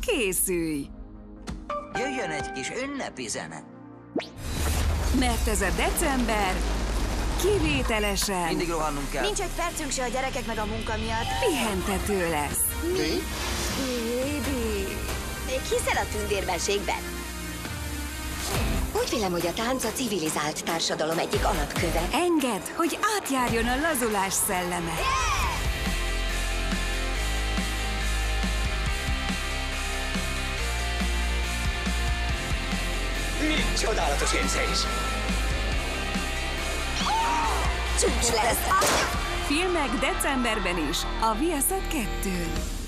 készülj! Jöjjön egy kis ünnepi zene. Mert ez a december kivételesen Mindig rohannunk kell. Nincs egy percünk se a gyerekek meg a munka miatt. pihentető lesz. Mi? Baby. Még hiszel a tündérbenségben? Úgy vélem, hogy a tánc a civilizált társadalom egyik alapköve. Engedd, hogy átjárjon a lazulás szelleme. Mi csodálatos érzés! Csúcs lesz! Filmek decemberben is, a Viaszat 2-n.